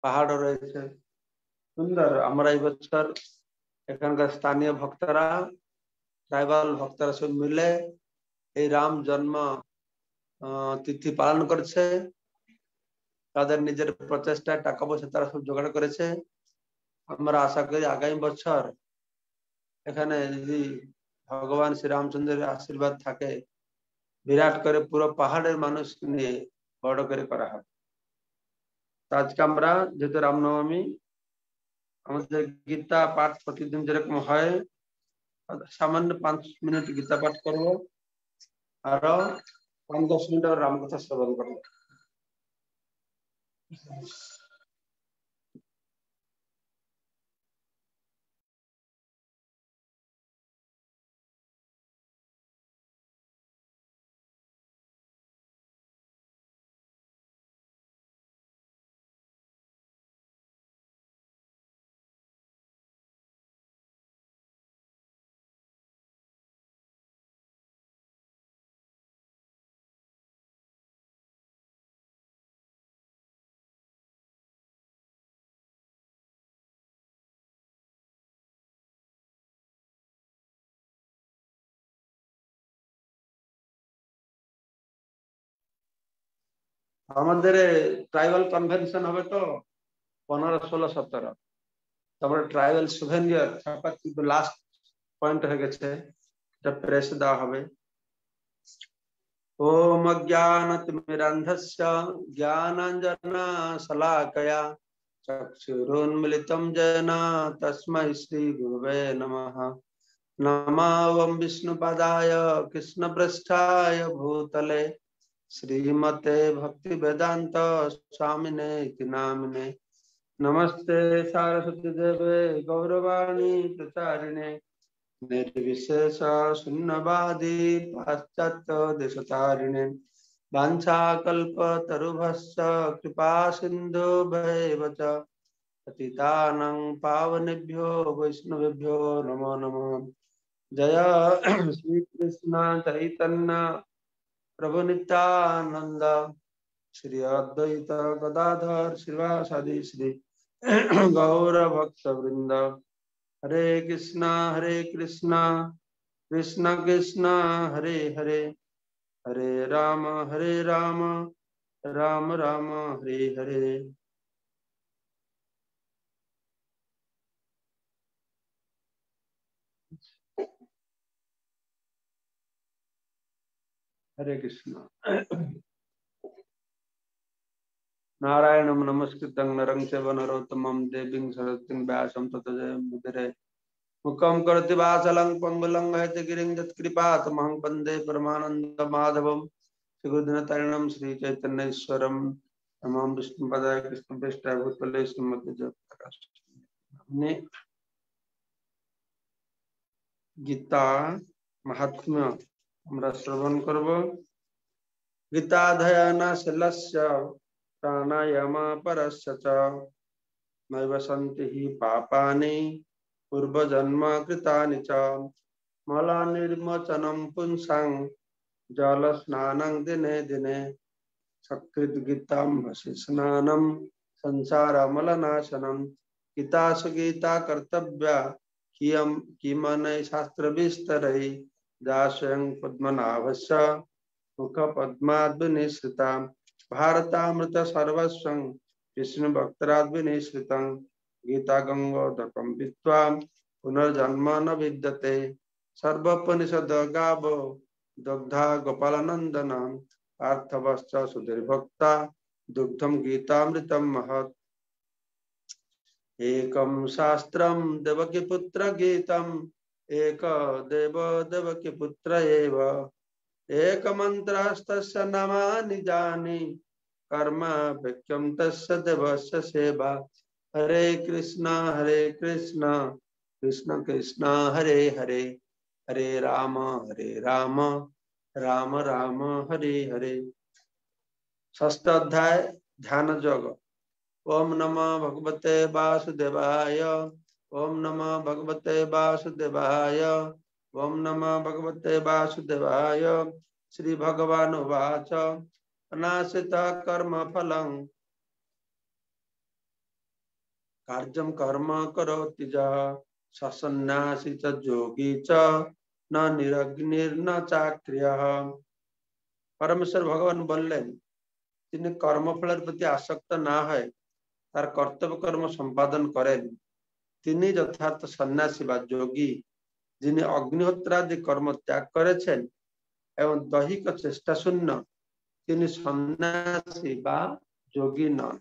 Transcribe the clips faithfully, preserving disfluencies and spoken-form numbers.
পাহাড় রয়েছে সুন্দর। আমরা এই বছর এখানকার স্থানীয় ভক্তরা ট্রাইবাল ভক্তরা সব মিলে এই রাম জন্ম তিথি পালন করছে। তাদের নিজের প্রচেষ্টায় টাকা পয়সা তারা সব জোগাড় করেছে। আমরা আশা করি আগামী বছর এখানে যদি ভগবান শ্রী রামচন্দ্রের আশীর্বাদ থাকে বিরাট করে পুরো পাহাড়ের মানুষ নিয়ে বড় করে করা হবে। আজকে আমরা যেহেতু রামনবমী আমাদের গীতা পাঠ প্রতিদিন যেরকম হয় সামান্য পাঁচ মিনিট গীতা পাঠ করবো আরো পাঁচ দশ মিনিট রামকথা শ্রবণ করবো। আমাদের ট্রাইবাল কনভেনশন হবে তো পনেরো ষোলো সতেরো, তারপরে ট্রাইবাল সুভেনিয়ার কিন্তু লাস্ট পয়েন্ট হয়ে গেছে, এটা প্রেস দেওয়া হবে। ওম অজ্ঞানতিমিরান্ধস্য জ্ঞানাঞ্জনা শলাকয়া চক্ষুरुन्मिलितं येन तस्मै श्री गुरुवे नमः। नमो विष्णुपदाय कृष्णपृष्ठाय भूतले श्रीमते भक्ति वेदांत स्वामिने इति नामिने। नमस्ते सरस्वती देवे गौरवाणी प्रचारिणे निर्विशेष शून्यवादी पाश्चात्य देशतारिणे। वाञ्छाकल्पतरुभ्यश्च कृपा सिन्धुभ्येव च पतितानां पावनेभ्यो वैष्णवेभ्यो नमो नमः। जय श्री कृष्ण चैतन्य प्रभु नित्यानंद श्री अद्वैत गदाधर श्रीवासादि श्री गौर भक्त वृंद। हरे कृष्णा हरे कृष्णा कृष्ण कृष्ण हरे हरे हरे राम हरे राम राम राम हरे हरे। हरे कृष्णा। नारायणं नमस्कृतं नरं चैव नरोत्तमं देवीं सरस्वतीं व्यासं ततो जयमुदीरये। मुखं करोति वाचालं पंगुलं गिरिं यत्कृपातमहं वन्दे परमानन्दमाधवं श्रीगुरुदीनतारिणं श्रीचैतन्येश्वरं। नमः विष्णुपदाय कृष्णप्रेष्ठाय भूतले श्रीमते जगन्नाथ। गीता महात्म्य আমরা শ্রবণ করব। গীতাধ্যয়নশীলস্য প্রাণায়ামপরস্য চ নৈব সন্তি হি পাপানি পূর্বজন্মকৃতানি চ মলানির্মোচनं পুংসাং জলস্নাनं দিনে দিনে সকৃদ্গীতাं ভসি স্নাनं সংসারমলনাশनं। গীতাসু গীতা কর্তব্যা কিয়ম কিমनै শাস্त्रविस्तरै दास्यं पद्मनाभस्य मुख पद्माद्विनिश्रिता भारतामृत सर्वस्वं विष्णु भक्तराद्विनिश्रितं। गीता गंगोदकं पीत्वा पुनर्जन्म न विद्यते सर्वोपनिषद गावो दग्धा गोपालनंदन पार्थवश्च सुधीर्भक्ता दुग्धं गीतामृतं महत्। एकं शास्त्रं देवकीपुत्र गीतम् एक देव देवकी पुत्र एव एक मंत्रस्तस्य नामानि जानि कर्म व्यक्यं तस्य देवस्य सेवा। हरे कृष्णा हरे कृष्णा कृष्ण कृष्ण हरे हरे हरे राम हरे राम राम राम हरे हरे। षष्ठ अध्याय ध्यान योग। ओम नमः भगवते वासुदेवाय ओम नमः भगवते वासुदेवाय ओम नमः भगवते वासुदेवाय। श्री भगवानुवाच अनाश्रित कर्म फलं कार्यम कर्म करोति यः स सन्न्यासी च योगी च न निरग्निर्न चाक्रियः। परमेश्वर भगवान बोलें जिन कर्मफल प्रति आसक्त ना है तार कर्तव्य कर्म संपादन करें तिनी यथार्थ सन्यासी बा योगी जिन अग्निहोत्रादि कर्म त्याग करेछेन एवं दैहिक चेष्टा शून्य तिनी सन्यासी बा योगी नन।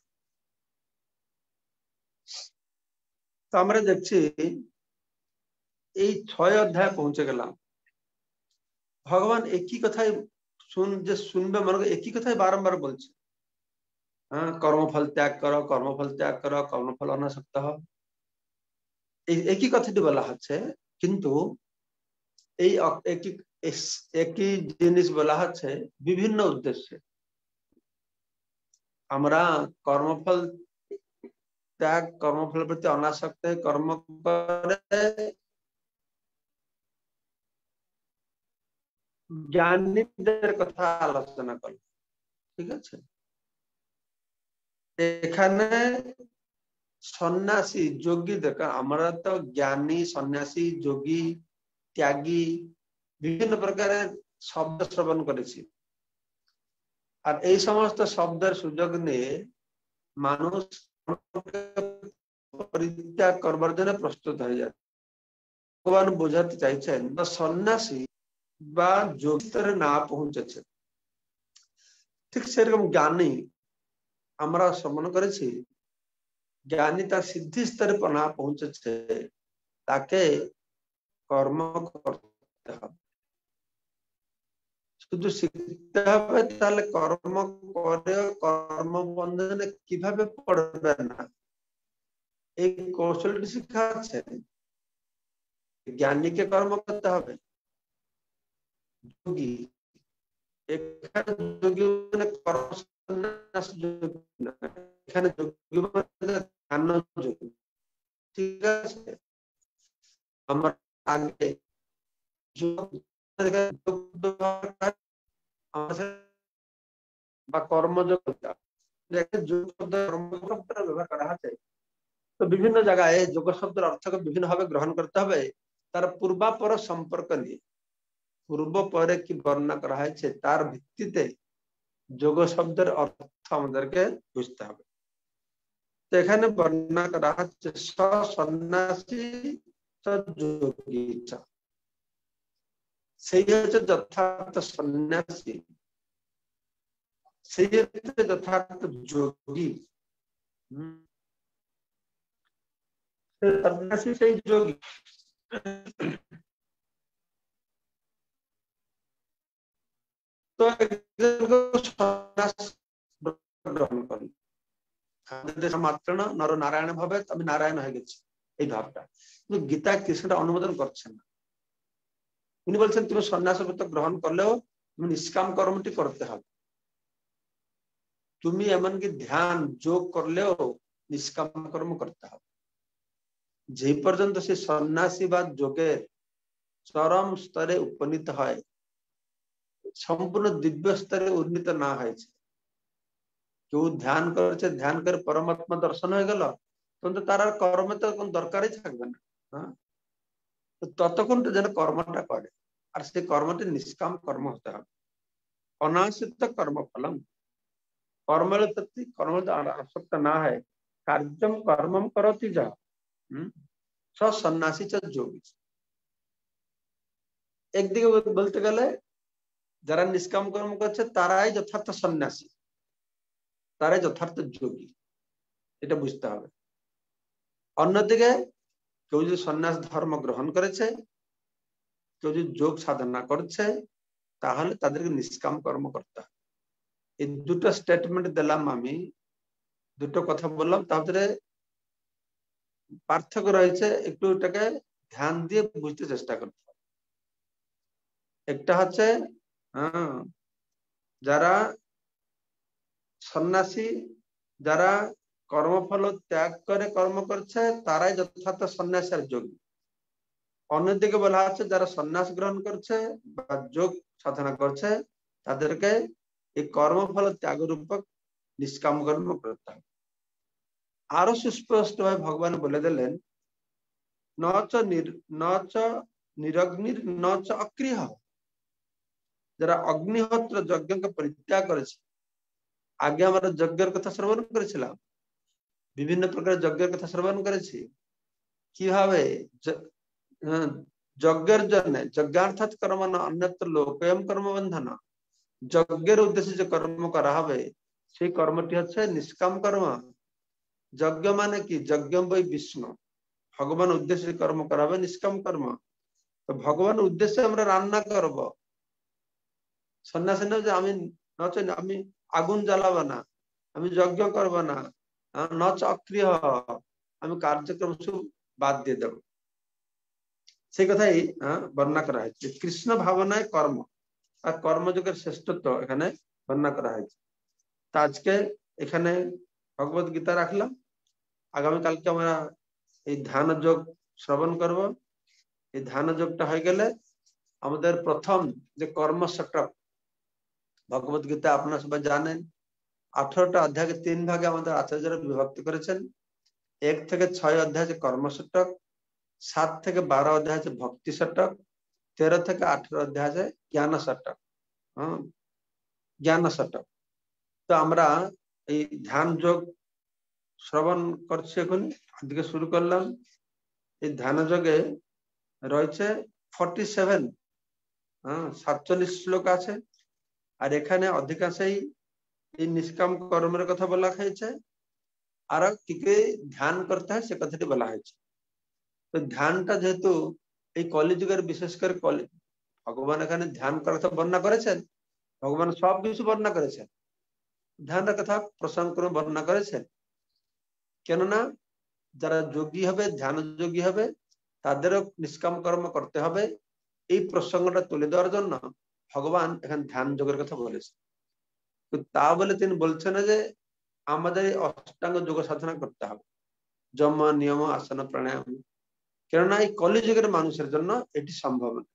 तो আমরা দেখছি এই ছয় অধ্যায় পৌঁছে গেলাম ভগবান একই কথাই শুন যে শুনবে মনে একই কথাই বারংবার বলছে হ্যাঁ কর্মফল ত্যাগ করো কর্মফল ত্যাগ করো কর্মফল অনাসক্ত হও এই একই কথাটি বলা হচ্ছে কিন্তু এই একই একই জিনিস বলা হচ্ছে বিভিন্ন উদ্দেশ্যে। আমরা কর্মফল त्याग कर्मफल प्रति अनासक्त कर्म करे ज्ञानीদের কথা আলোচনা করব ঠিক আছে। এখানে সন্ন্যাসী যোগী দেখা আমরা তো জ্ঞানী সন্ন্যাসী যোগী ত্যাগী বিভিন্ন প্রকারের শব্দ শ্রবণ করেছি আর এই সমস্ত শব্দের সুযোগ নিয়ে মানুষ পরিত্যাগ করবার জন্য প্রস্তুত হয়ে যায়। ভগবান বোঝাতে চাইছেন বা সন্ন্যাসী বা যোগী স্তরে না পৌঁছেছে ঠিক সেরকম জ্ঞানী আমরা শ্রবণ করেছি জ্ঞানী তার সিদ্ধি স্তরে না পৌঁছেছে তাকে কর্ম করতে হবে শুধু শিখতে হবে তাহলে কর্ম করে কর্মবন্ধনে কিভাবে পড়বে না এই কৌশলটি শিখাচ্ছেন। জ্ঞানীকে কর্ম করতে হবে যোগী এখানে যোগী মানে কর্ম সন্ন্যাস যোগী না এখানে যোগী মানে জ্ঞান যোগী ঠিক আছে। আমার আগে যোগ বা কর্মযোগ ব্যবহার করা হচ্ছে তো বিভিন্ন জায়গায় যোগ শব্দের অর্থকে বিভিন্ন ভাবে গ্রহণ করতে হবে তার পূর্বাপর সম্পর্ক নিয়ে পূর্ব পরে কি বর্ণনা করা হয়েছে তার ভিত্তিতে যোগ শব্দের অর্থ আমাদেরকে বুঝতে হবে। তো এখানে বর্ণনা করা হচ্ছে সন্ন্যাসী যোগী সেই হচ্ছে যথার্থ সন্ন্যাসী সেই হচ্ছে যথার্থ যোগী সন্ন্যাসী সেই যোগী। তো সন্ন্যাস গ্রহণ করেন আমাদের দেশে মাত্র না নর নারায়ণ ভাবে আমি নারায়ণ হয়ে গেছি এই ভাবটা কিন্তু গীতা কৃষ্ণটা অনুমোদন করছেন না। উনি বলছেন তুমি সন্ন্যাস ব্রত গ্রহণ করলেও তুমি নিষ্কাম কর্মটি করতে হবে তুমি এমনকি ধ্যান যোগ করলেও নিষ্কাম কর্ম করতে হবে। যে পর্যন্ত সে সন্ন্যাসী বা যোগের চরম স্তরে উপনীত হয় সম্পূর্ণ দিব্য স্তরে উন্নীত না হয়েছে কেউ ধ্যান করেছে ধ্যান করে পরমাত্মা দর্শন হয়ে গেল তখন তো তার আর কর্মে তো কোন দরকারই থাকবে না হ্যাঁ ততক্ষণ তো যেন কর্মটা করে আর সেই কর্মটি নিষ্কাম কর্ম হতে হবে অনাশ্রিত কর্মফলম কর্মের প্রতি কর্ম আসক্ত না হয় কার্যম কর্মম করতি যা হম স সন্ন্যাসী চ যোগী। একদিকে বলতে গেলে যারা নিষ্কাম কর্ম করছে তারাই যথার্থ সন্ন্যাসী তারাই যথার্থ যোগী এটা বুঝতে হবে। অন্যদিকে কেউ যদি সন্ন্যাস ধর্ম গ্রহণ করেছে কেউ যদি যোগ সাধনা করছে তাহলে তাদেরকে নিষ্কাম কর্ম করতে হবে। এই দুটো স্টেটমেন্ট দিলাম আমি দুটো কথা বললাম তাহলে পার্থক্য রয়েছে একটু এটাকে ধ্যান দিয়ে বুঝতে চেষ্টা করতে হবে। একটা হচ্ছে হ্যাঁ যারা সন্ন্যাসী যারা কর্মফল ত্যাগ করে কর্ম করছে তারাই যথার্থ সন্ন্যাসী আর যোগী। অন্যদিকে বলা হচ্ছে যারা সন্ন্যাস গ্রহণ করছে বা যোগ সাধনা করছে তাদেরকে এই কর্মফল ত্যাগ রূপক নিষ্কাম কর্ম করতে হবে। आरो सुस्पष्ट भाव भगवान बोले दिलेन न च निर न च निरग्निर न च अक्रिय जरा अग्निहोत्र यज्ञ का परित्याग करे आगे हमारा यज्ञ कथा श्रवण करेছিলাম विभिन्न प्रकार यज्ञ कथा श्रवण करेছি কিভাবে যজ্ঞের জন্য যজ্ঞার্থাৎ কর্ম না অন্যত্র লোকয়ম কর্ম বন্ধন যজ্ঞের উদ্দেশ্যে যে কর্ম করা হবে সেই কর্মটি হচ্ছে নিষ্কাম কর্ম যজ্ঞ মানে কি যজ্ঞম বৈ বিষ্ণু ভগবান উদ্দেশ্যে কর্ম করা হবে নিষ্কাম কর্ম তো ভগবান উদ্দেশ্যে আমরা রান্না করব সন্ন্যাসী না যে আমি নচ আমি আগুন জ্বালাবো না আমি যজ্ঞ করব না নচ অক্রিয় আমি কার্যক্রম সব বাদ দিয়ে দেব সেই কথাই বর্ণনা করা হয়েছে কৃষ্ণ ভাবনায় কর্ম আর কর্মযোগের শ্রেষ্ঠত্ব এখানে বর্ণনা করা হয়েছে তো আজকে এখানে ভগবত গীতা রাখলাম আগামী কালকে আমরা এই ধ্যান যোগ শ্রবণ করব এই ধ্যান যোগটা হয়ে গেলে আমাদের প্রথম যে কর্ম সেটআপ ভগবত গীতা আপনারা সবাই জানেন আঠারোটা অধ্যায়কে তিন ভাগে আমাদের আচার্যরা বিভক্ত করেছেন এক থেকে ছয় অধ্যায় আছে কর্ম সেটক সাত থেকে বারো অধ্যায় আছে ভক্তি সেটক তেরো থেকে আঠারো অধ্যায় আছে জ্ঞান সেটক হ্যাঁ জ্ঞান সেটক তো আমরা এই ধ্যান যোগ শ্রবণ করছি এখন আজকে শুরু করলাম এই ধ্যান যোগে রয়েছে ফর্টি সেভেন হ্যাঁ সাতচল্লিশ শ্লোক আছে আর এখানে অধিকাংশই এই নিষ্কাম কর্মের কথা বলা হয়েছে আর কি কি ধ্যান করতে হয় সে কথাটি বলা হয়েছে তো ধ্যানটা যেহেতু এই কলিযুগের বিশেষ করে কলি ভগবান এখানে ধ্যান করার কথা বর্ণনা করেছেন ভগবান সব কিছু বর্ণনা করেছেন ধ্যানের কথা প্রসঙ্গ করে বর্ণনা করেছেন কেননা যারা যোগী হবে ধ্যান যোগী হবে তাদেরও নিষ্কাম কর্ম করতে হবে এই প্রসঙ্গটা তুলে দেওয়ার জন্য ভগবান এখানে ধ্যান যোগের কথা বলেছেন তো তা বলে তিনি বলছেন না যে আমাদের অষ্টাঙ্গ যোগ সাধনা করতে হবে যম নিয়ম আসন প্রাণায়াম কেননা এই কলিযুগের মানুষের জন্য এটি সম্ভব না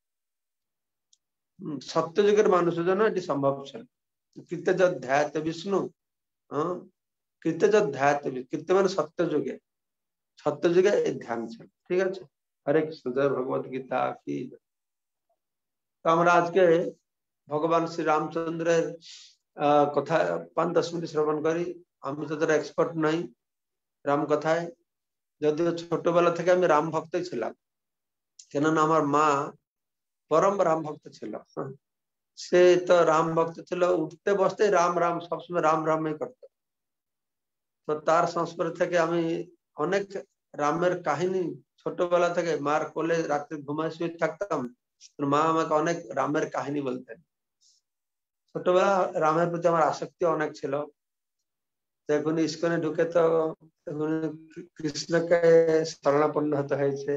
সত্য যুগের মানুষের জন্য এটি সম্ভব ছিল কীর্তে যদ ধ্যাত বিষ্ণু হ্যাঁ কীর্তে যদ ধ্যাত কীর্তে মানে সত্য যুগে সত্য যুগে এই ধ্যান ছিল ঠিক আছে হরে কৃষ্ণ জয় ভগবত গীতা কি তো আমরা আজকে ভগবান শ্রী রামচন্দ্রের আহ কথা পাঁচ দশ মিনিট শ্রবণ করি আমি তো তার এক্সপার্ট নাই রাম কথায় যদিও ছোটবেলা থেকে আমি রাম ভক্তই ছিলাম কেননা আমার মা পরম রাম ভক্ত ছিল সে তো রাম ভক্ত ছিল উঠতে বসতে রাম রাম সবসময় রাম রামই করতো তো তার সংস্পর্শ থেকে আমি অনেক রামের কাহিনী ছোটবেলা থেকে মার কোলে রাত্রে ঘুমায় শুয়ে থাকতাম মা আমাকে অনেক রামের কাহিনী বলতেন ছোটবেলা রামের প্রতি আমার আসক্তি অনেক ছিল এখন ইস্কনে ঢুকে তো কৃষ্ণকে শরণাপন্ন হতে হয়েছে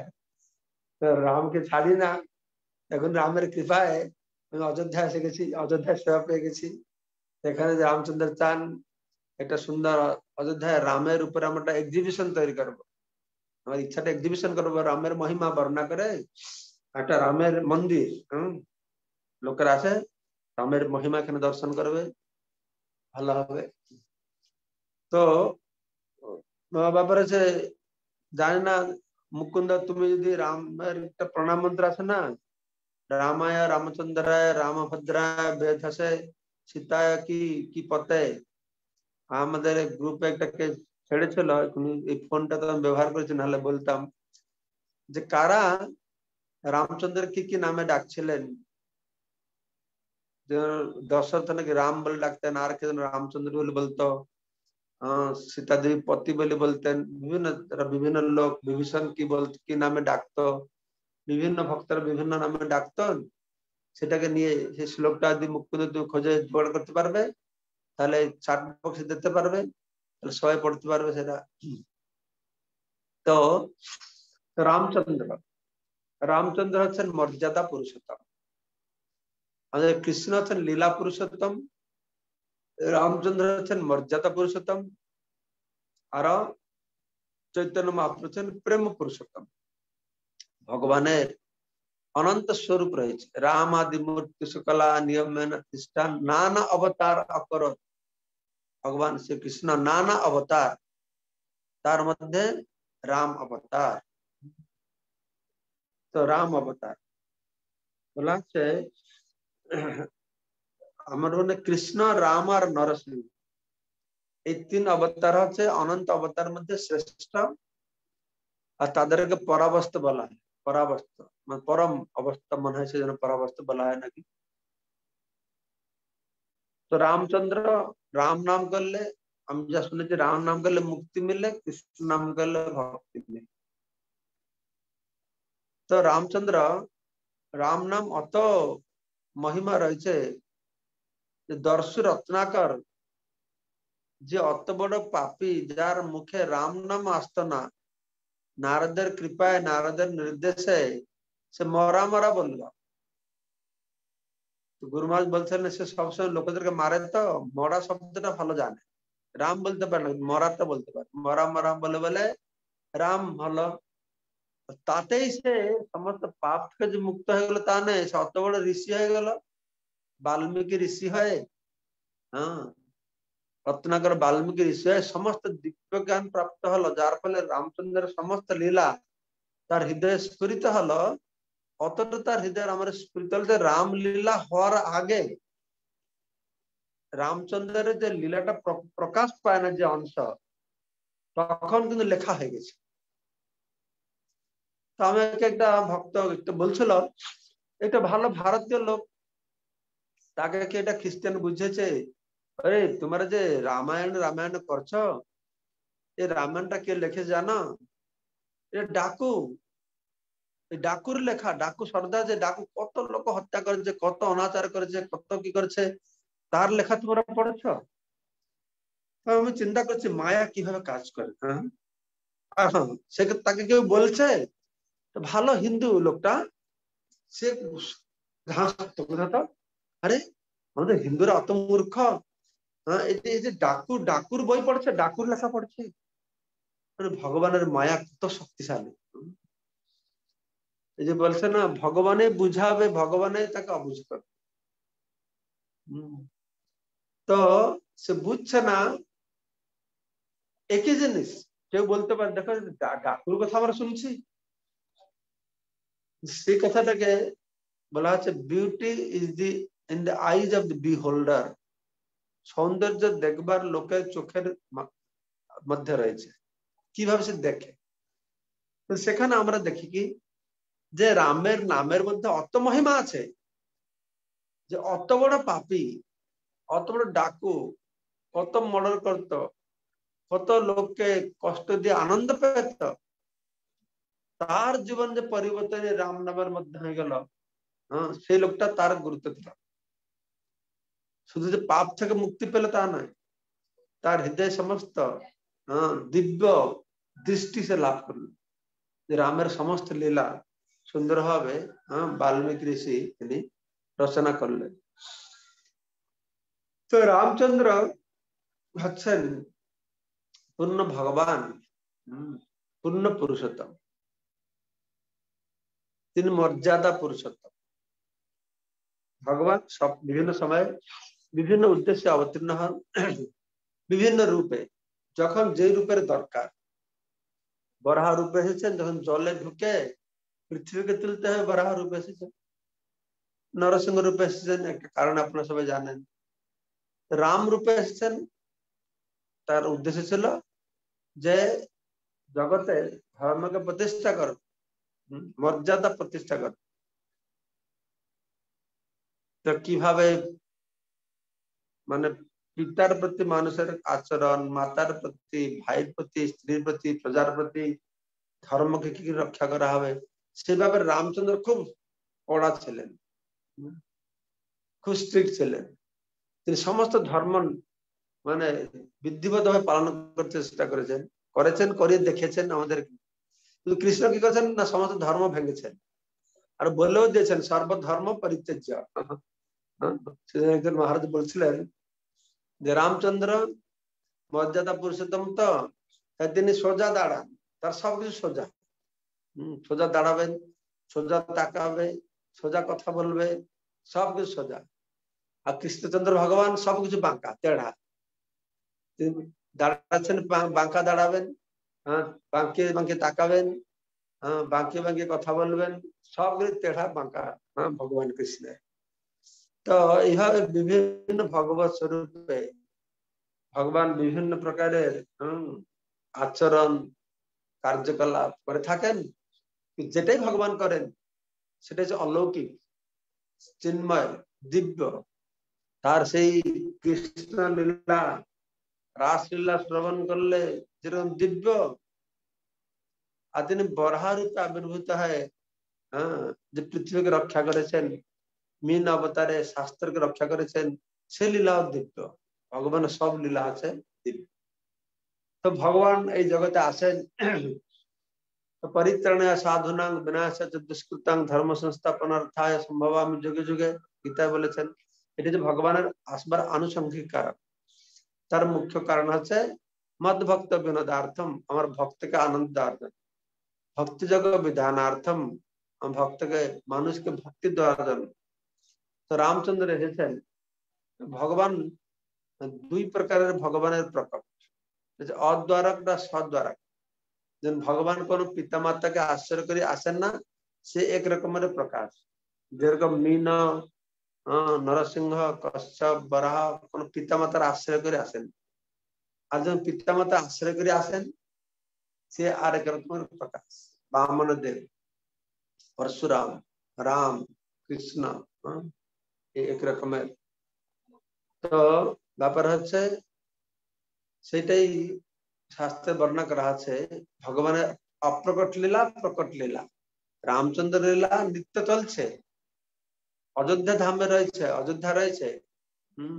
রামকে ছাড়ি না এখন রামের কৃপায় আমি অযোধ্যা এসে গেছি অযোধ্যায় সেবা পেয়ে গেছি এখানে রামচন্দ্র চান একটা সুন্দর অযোধ্যায় রামের উপরে আমরা একটা এক্সিবিশন তৈরি করবো আমার ইচ্ছাটা এক্সিবিশন করবো রামের মহিমা বর্ণনা করে একটা রামের মন্দির হম লোকেরা আছে রামের মহিমা এখানে দর্শন করবে ভালো হবে তো ব্যাপারে আছে জানি না মুকুন্দ তুমি যদি রামের একটা প্রণাম মন্ত্র আছে না রামায় রামচন্দ্রায় রামভদ্রায় বেদসে সীতায় কি কি পতে আমাদের গ্রুপে একটাকে ছেড়েছিল এই ফোনটা তো আমি ব্যবহার করেছি নাহলে বলতাম যে কারা রামচন্দ্র কি কি নামে ডাকছিলেন দশরথ নাকি রাম বলে ডাকতেন আর কে রামচন্দ্র বলে বলতো সীতা দেবী পতি বলে বলতেন বিভিন্ন বিভিন্ন লোক বিভীষণ কি বলতো কি নামে ডাকতো বিভিন্ন ভক্তরা বিভিন্ন নামে ডাকতেন সেটাকে নিয়ে সেই শ্লোকটা যদি মুকুন্দ তুমি খোঁজে জোগাড় করতে পারবে তাহলে চার্ট বক্সে দিতে পারবে তাহলে সবাই পড়তে পারবে সেটা তো রামচন্দ্র রামচন্দ্র হচ্ছেন মর্যাদা পুরুষোত্তম আমাদের কৃষ্ণ হচ্ছেন লীলা পুরুষোত্তম রামচন্দ্র হচ্ছেন মর্যাদা পুরুষোত্তম আর চৈতন্য মহাপ্রভু হচ্ছেন প্রেম পুরুষোত্তম ভগবানের অনন্ত স্বরূপ রয়েছে রাম আদি মূর্তি শুকলা নিয়ম খ্রিস্টান নানা অবতার অকরত ভগবান শ্রীকৃষ্ণ নানা অবতার तार मध्य राम अवतार। तो राम अवतार बोला से हमारे कृष्ण राम और नरसिंह ये तीन अवतार है अनंत अवतार मध्य श्रेष्ठ और तादर के परावस्त बोला है। परावस्त मान परम अवस्था मन है से परावस्त बोला है ना कि तो रामचंद्र राम नाम कर ले हम जब सुने राम नाम कर ले मुक्ति मिले, कृष्ण नाम कर ले भक्ति मिले। तो रामचंद्र राम नाम अत महिमा रही दर्शु रत्नाकर जे अत बड़ पापी जार मुखे राम नाम आस्तना नारदर कृपा नारदर निर्देश से मरा मरा बोलगा। तो गुरु महाराज बोलते हैं से सब समय लोक के मारे तो मरा शब्दटा भलो जाने, राम बोलते पारे मरा तो बोलते पारे, मरा मरा बोले बोले राम भलो ताते ही से समस्त पाप के जो मुक्त हो गलो ताने से अत बड़ ऋषि हो गलो वाल्मीकि ऋषि है। हाँ रत्नाकर वाल्मीकि ऋषि है समस्त दिव्य ज्ञान प्राप्त हल जार फले रामचंद्र समस्त लीला तार हृदय स्फुरित हल अतट तार हृदय आम स्फुरित राम लीला हर आगे रामचंद्र जे लीलाटा प्रकाश पाए ना जे अंश तखन किन्तु लेखा हो गए। तो आम एक भक्त बोलছিল एक ভালো भारतीय लोक ताके कि এটা খ্রিস্টান বুঝেছে अरे तुम्हारे जे रामायण रामायण करछ ये रामायणटा के लेखे जानो ये डाकू डाकुर लेखा डाकू सरदार जे डाकू कत लोक हत्या करे कत अनाचार करे कत की करे तार लेखा तुम्हारा पढ़छ। तो हम चिंता करছি माया কিভাবে কাজ করে। হ্যাঁ হ্যাঁ সে তাকে কেউ বলছে তো ভালো হিন্দু লোকটা সে ঘাস তো কথা আরে আমাদের হিন্দুরা অত মূর্খ। হ্যাঁ এই যে এই যে ডাকু ডাকুর বই পড়ছে ডাকুর লেখা পড়ছে মানে ভগবানের মায়া কত শক্তিশালী। এই যে বলছে না ভগবানে বুঝাবে ভগবানে তাকে অবুঝ করবে। তো সে বুঝছে না একই জিনিস কেউ বলতে পারে দেখো ডাকুর কথা আমরা শুনছি সেই কথাটাকে বলা হচ্ছে beauty is the in the eyes of the beholder সৌন্দর্য দেখবার লোকের চোখের মধ্যে রয়েছে কিভাবে সে দেখে। তো সেখানে আমরা দেখি কি যে রামের নামের মধ্যে অত মহিমা আছে যে অত বড় পাপী অত বড় ডাকু কত মর্ডার করত কত লোককে কষ্ট দিয়ে আনন্দ পেত তার জীবন যে পরিবর্তন রাম নামের মধ্যে হয়ে গেল হ্যাঁ সেই লোকটা তার গুরুত্ব দিল শুধু যে পাপ থেকে মুক্তি পেল তা নয় তার হৃদয় সমস্ত হ্যাঁ দিব্য দৃষ্টি সে লাভ করল যে রামের সমস্ত লীলা সুন্দর ভাবে হ্যাঁ বাল্মীকি ঋষি তিনি রচনা করলেন। তো রামচন্দ্র হচ্ছেন পূর্ণ ভগবান পূর্ণ পুরুষোত্তম তিনি মর্যাদা পুরুষোত্তম ভগবান সব বিভিন্ন সময়ে বিভিন্ন উদ্দেশ্যে অবতীর্ণ হন বিভিন্ন রূপে যখন যে রূপের দরকার বরাহ রূপে এসেছেন যখন জলে ঢুকে পৃথিবীকে তুলতে হবে বরাহ রূপে এসেছেন নরসিংহ রূপে এসেছেন একটা কারণ আপনারা সবাই জানেন। রাম রূপে এসেছেন তার উদ্দেশ্য ছিল যে জগতে ধর্মকে প্রতিষ্ঠা কর মর্যাদা প্রতিষ্ঠা কর। তো কিভাবে মানে পিতার প্রতি মানুষের আচরণ মাতার প্রতি ভাইয়ের প্রতি স্ত্রীর প্রতি প্রজার প্রতি ধর্মকে কি রক্ষা করা হবে সেভাবে রামচন্দ্র খুব কড়া ছিলেন খুব স্ট্রিক্ট ছিলেন। তিনি সমস্ত ধর্ম মানে বিধিবদ্ধ ভাবে পালন করতে চেষ্টা করেছেন করেছেন করিয়ে দেখেছেন আমাদের। কিন্তু কৃষ্ণ কি করেছেন না সমস্ত ধর্ম ভেঙেছেন আর বলেও দিয়েছেন সর্বধর্ম পরিত্যাজ্য। একজন মহারাজ বলছিলেন যে রামচন্দ্র মর্যাদা পুরুষোত্তম তো তিনি সোজা দাঁড়ান তার সবকিছু সোজা হম সোজা দাঁড়াবেন সোজা তাকাবে সোজা কথা বলবে সবকিছু সোজা। আর কৃষ্ণচন্দ্র ভগবান সবকিছু বাঁকা তেড়া তিনি দাঁড়াচ্ছেন বাঁকা দাঁড়াবেন हाँ बांके बांके ताकाबेन हाँ बांके बांके कथा बोलबेन सब तेढ़ा बांका हाँ भगवान कृष्ण तो यह विभिन्न भगवत स्वरूप भगवान विभिन्न प्रकार आचरण कार्यकलाप करे थाकेन जेटाई भगवान करें सेटा हচ্ছে अलौकिक चिन्मय दिव्य तार সেই কৃষ্ণ লীলা रासलीला श्रवण करले যেরকম दिव्य आदिन बराह रूपे आविर्भूत है हाँ जो पृथ्वी के रक्षा करेছেন मीन अवतारे शास्त्र के रक्षा करेছেন से लीला दिव्य भगवान सब लीला আছে दिव्य तो भगवान এই জগতে আসেন तो परित्राणाय साधुनां विनाशाय दुष्कृतां धर्म संस्थापनार्थाय संभवामि जुगे जुगे गीता বলেছেন এটা যে ভগবানের আসবার আনুষঙ্গিক কারণ তার মুখ্য কারণ হচ্ছে মদ ভক্ত বিনোদার্থম আমার ভক্তকে আনন্দ দেওয়ার জন্য ভক্তি যোগ বিধানার্থম আমার ভক্তকে মানুষকে ভক্তি দেওয়ার জন্য তো রামচন্দ্র এসেছেন ভগবান দুই প্রকারের ভগবানের প্রকট অদ্বারক বা সদ্বারক যেন ভগবান কোন পিতা মাতাকে আশ্রয় করে আসেন না সে এক রকমের প্রকাশ যেরকম মীন নরসিংহ কশ্যপ বরাহ কোন পিতা মাতার আশ্রয় করে আসেন আর যখন পিতা মাতা আশ্রয় করে আসেন সে আর এক রকমের প্রকাশ বামন দেব परशुराम राम कृष्ण एक रकमेर तो ব্যাপার হচ্ছে সেটাই শাস্ত্রে বর্ণনা করা আছে ভগবানের অপ্রকট লীলা প্রকট লীলা রামচন্দ্র লীলা নিত্য চলছে অযোধ্যা ধামে রয়েছে অযোধ্যা রয়েছে হম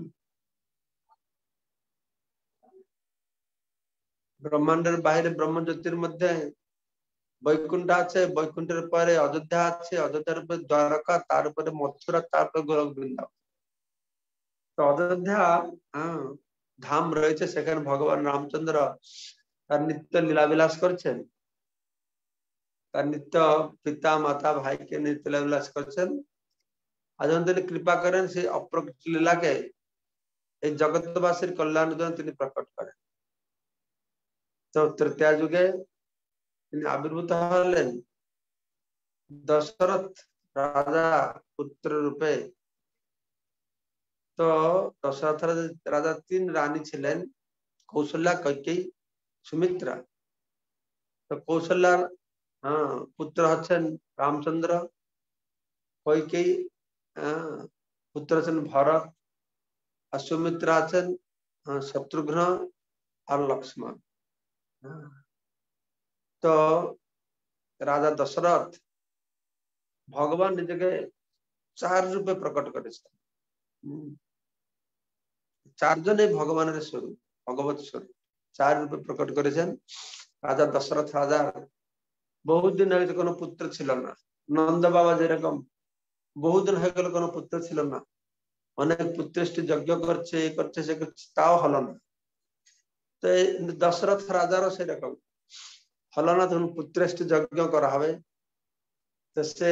ব্রহ্মাণ্ডের বাইরে ব্রহ্মজ্যোতির মধ্যে বৈকুণ্ঠ আছে বৈকুণ্ঠের পরে অযোধ্যা আছে অযোধ্যার উপরে দ্বারকা তার উপরে মথুরা তারপরে গোলক বৃন্দাবন তো অযোধ্যা হ্যাঁ ধাম রয়েছে সেখানে ভগবান রামচন্দ্র তার নিত্য লীলাবিলাস করছেন তার নিত্য পিতা মাতা ভাইকে নিত্য লীলাবিলাস করছেন আর যখন তিনি কৃপা করেন সেই অপ্রকট লীলাকে এই জগৎবাসীর কল্যাণের জন্য তিনি প্রকট করেন তো তৃতীয় যুগে তিনি আবির্ভূত হলেন দশরথ রাজা পুত্র রূপে তো দশরথ রাজা তিন রানী ছিলেন কৌশल्या কৈকেয়ী সুমিত্রা তো কৌশল্যার হ্যাঁ পুত্র হচ্ছেন রামচন্দ্র কৈকেয়ী পুত্র হচ্ছেন ভরত আর সুমিত্রা আছেন শত্রুঘ্ন আর লক্ষ্মণ তো রাজা দশরথ ভগবান নিজেকে চার রূপে প্রকট করেছেন চারজনে ভগবানের স্বরূপ ভগবত স্বরূপ চার রূপে প্রকট করেছেন রাজা দশরথ রাজার বহুদিন আগে কোনো পুত্র ছিল না নন্দ বাবা যেরকম বহুদিন হয়ে গেল কোনো পুত্র ছিল না অনেক পুত্রেষ্টি যজ্ঞ করছে এই করছে সে করছে তাও হলো না তো দশরথ রাজারও সেরকম হলো না তখন পুত্রেষ্টি যজ্ঞ করা হবে তো সে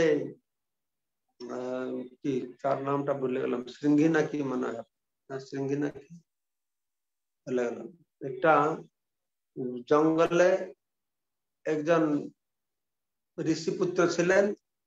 কি তার নামটা ভুলে গেলাম শৃঙ্গি নাকি মনে হয় শৃঙ্গি নাকি ভুলে গেলাম একটা জঙ্গলে একজন ঋষি পুত্র ছিলেন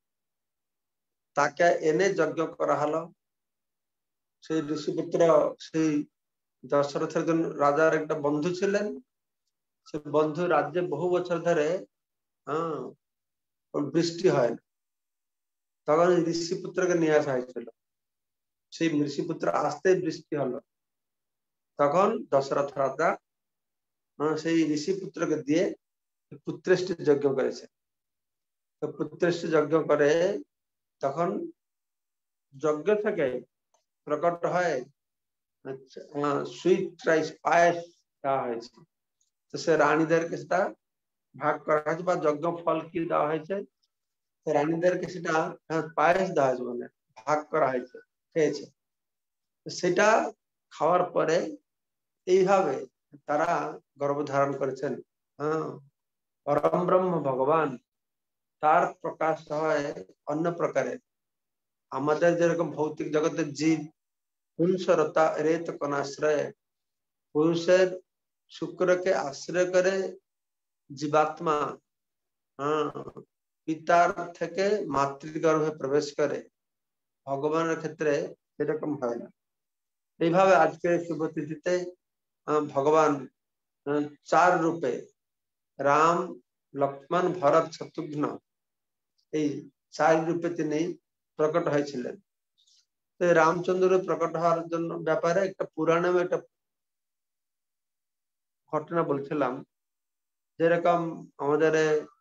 তাকে এনে যজ্ঞ করা হলো সেই ঋষি পুত্র সেই দশরথের জন রাজার একটা বন্ধু ছিলেন সে বন্ধু রাজ্যে বহু বছর ধরে হ্যাঁ বৃষ্টি হয় না তখন ঋষি পুত্রকে নিয়ে আসা হয়েছিল সেই ঋষি পুত্র আসতেই বৃষ্টি হলো তখন দশরথ রাজা সেই ঋষি পুত্রকে দিয়ে পুত্রেষ্টি যজ্ঞ করেছে তো পুত্রেষ্টি যজ্ঞ করে তখন যজ্ঞ থেকে প্রকট হয় সুইট রাইস পায়েস দেওয়া হয়েছে তো সে রানীদেরকে সেটা ভাগ করা হয়েছে বা যজ্ঞ ফল কি দেওয়া হয়েছে রানীদেরকে সেটা পায়েস দেওয়া হয়েছে মানে ভাগ করা হয়েছে খেয়েছে সেটা খাওয়ার পরে এইভাবে তারা গর্ভধারণ করেছেন হ্যাঁ পরম ব্রহ্ম ভগবান তার প্রকাশ হয় অন্য প্রকারে আমাদের যেরকম ভৌতিক জগতের জীব পুংসরতা রেত কোন আশ্রয় পুরুষের শুক্রকে আশ্রয় করে জীবাত্মা পিতার থেকে মাতৃগর্ভে প্রবেশ করে, ভগবানের ক্ষেত্রে সেরকম হয় না। এইভাবে আজকে শুভতিথিতে ভগবান চার রূপে রাম, লক্ষ্মণ, ভরত, শত্রুঘ্ন এই চার রূপে তিনি প্রকট হয়েছিলেন। তো রামচন্দ্র প্রকট হওয়ার জন্য ব্যাপারে একটা পুরাণে একটা ঘটনা বলছিলাম, যেরকম আমাদের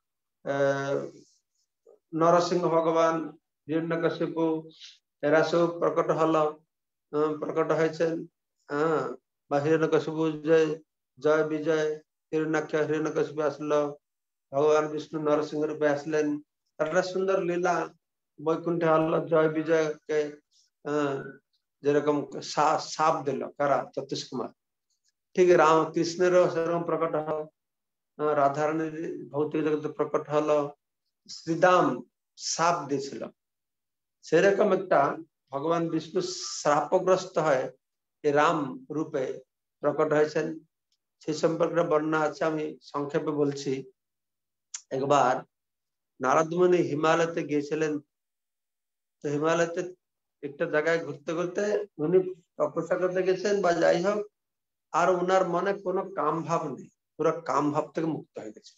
নরসিংহ ভগবান, হিরণ্যকশিপু এরা সব প্রকট হলো, প্রকট হয়েছেন। হ্যাঁ, বা হিরণ্যকশিপু জয় জয় বিজয় হিরণ্যাক্ষ হিরণ্যকশিপু আসলো, ভগবান বিষ্ণু নরসিংহ রূপে আসলেন। একটা সুন্দর লীলা বৈকুণ্ঠে হলো, জয় বিজয়কে যেরকম সাপ দিল কারা চতুষ কুমার, ঠিক রাম কৃষ্ণেরও সেরকম প্রকট হলো, রাধারানীর ভৌতিক জগতে প্রকট হলো, শ্রীদাম সাপ দিয়েছিল। সেরকম একটা ভগবান বিষ্ণু শ্রাপগ্রস্ত হয় রাম রূপে প্রকট হয়েছেন। সেই সম্পর্কে বর্ণনা আছে, আমি সংক্ষেপে বলছি। একবার নারদ মুনি হিমালয়তে গিয়েছিলেন। তো হিমালয়তে একটা জায়গায় ঘুরতে ঘুরতে উনি তপস্যা করতে গেছেন বা যাই হোক, আর উনার মনে কোনো কাম ভাব নেই, পুরো কাম ভাব থেকে মুক্ত হয়ে গেছে।